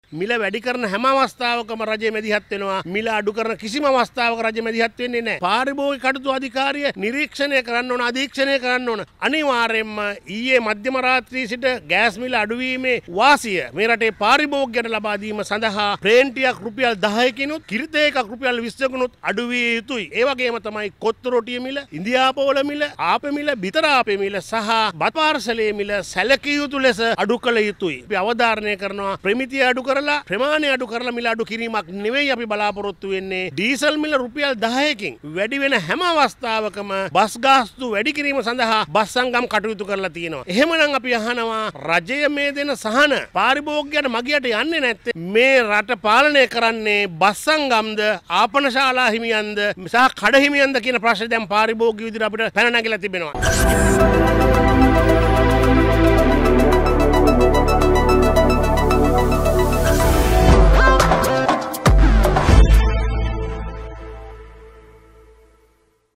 මිල වැඩි කරන හැම අවස්ථාවකම රජය මැදිහත් වෙනවා. මිල අඩු කරන කිසිම අවස්ථාවක රජය මැදිහත් වෙන්නේ නැහැ. පාරිභෝගික කටයුතු අධිකාරිය නිරීක්ෂණය කරන්න ඕන, අධීක්ෂණය කරන්න ඕන. අනිවාර්යයෙන්ම ඊයේ මධ්‍යම රාත්‍රියේ සිට ගෑස් මිල අඩුවීමේ වාසිය මේ රටේ පාරිභෝගිකයන්ට ලබා දීම සඳහා ප්‍රේන්ටියක් රුපියල් 10කිනුත් කිරිත එකක් රුපියල් 20කිනුත් අඩු විය යුතුයි. ඒ වගේම තමයි කොත්තු රොටිය මිල, ඉන්දියාපෝල මිල, ආප මිල, බිතර ආපේ මිල සහ බත් පාර්සලයේ මිල සැලකිය යුතු ලෙස අඩු කළ යුතුයි. අපි අවධාරණය කරනවා ප්‍රමිතිය අඩු කරලා ප්‍රමාණය අඩු කරලා මිල අඩු කිරීමක් නෙවෙයි අපි බලාපොරොත්තු වෙන්නේ. ඩීසල් මිල රුපියල් 10කින් වැඩි වෙන හැම අවස්ථාවකම බස් ගාස්තු වැඩි කිරීම සඳහා බස් සංගම් කටයුතු කරලා තියෙනවා. එහෙමනම් අපි අහනවා රජය මේ දෙන සහන පාරිභෝගිකයන්ට මගියට යන්නේ නැත්තේ මේ රට පාලනය කරන්නේ බස් සංගම්ද ආපනශාලා හිමියන්ද සහ කඩ හිමියන්ද කියන ප්‍රශ්නේ දැන් පාරිභෝගික විදිහට අපිට පැන නැගිලා තිබෙනවා.